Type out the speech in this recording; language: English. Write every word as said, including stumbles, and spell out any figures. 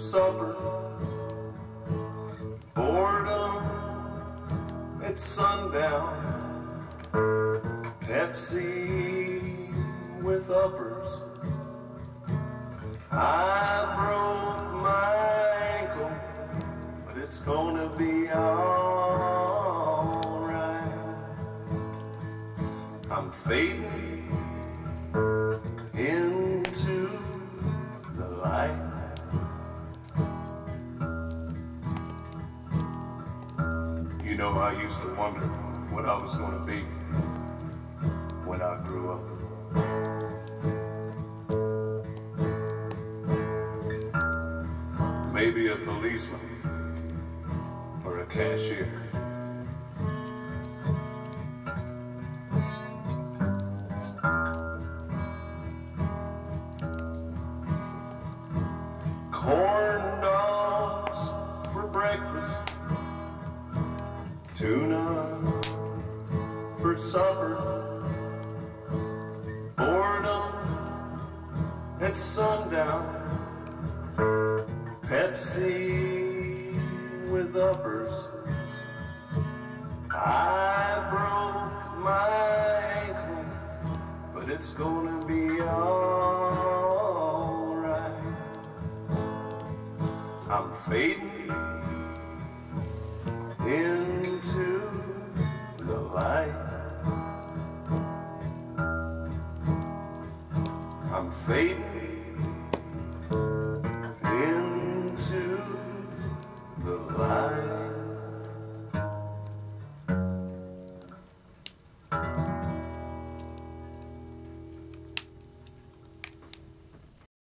supper, boredom at sundown, Pepsi with uppers. I broke my ankle, but it's gonna be alright. I'm fading into the light. You know, I used to wonder what I was gonna be when I grew up. Maybe a policeman or a cashier. Corn dogs for breakfast, tuna for supper, boredom at sundown, Pepsi with uppers. I broke my ankle, but it's gonna be alright. I'm fading into the light. I'm fading